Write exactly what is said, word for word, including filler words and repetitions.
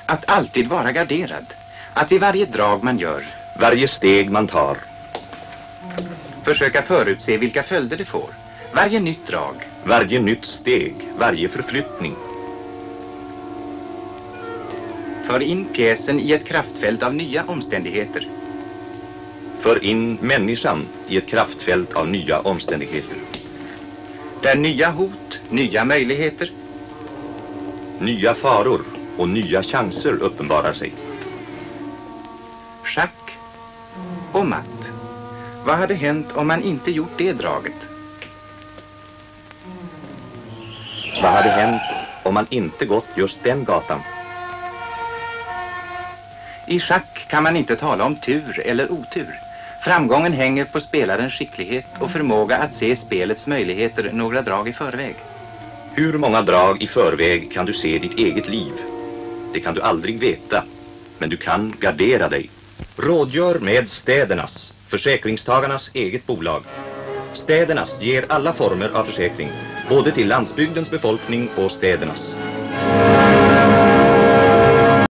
Att alltid vara garderad. Att i varje drag man gör, varje steg man tar, försöka förutse vilka följder det får. Varje nytt drag, varje nytt steg, varje förflyttning. För in pjäsen i ett kraftfält av nya omständigheter. För in människan i ett kraftfält av nya omständigheter. Där nya hot, nya möjligheter, nya faror och nya chanser uppenbarar sig. Schack och matt. Vad hade hänt om man inte gjort det draget? Vad hade hänt om man inte gått just den gatan? I schack kan man inte tala om tur eller otur. Framgången hänger på spelarens skicklighet och förmåga att se spelets möjligheter några drag i förväg. Hur många drag i förväg kan du se ditt eget liv? Det kan du aldrig veta, men du kan gardera dig. Rådgör med Städernas, försäkringstagarnas eget bolag. Städernas ger alla former av försäkring, både till landsbygdens befolkning och städernas.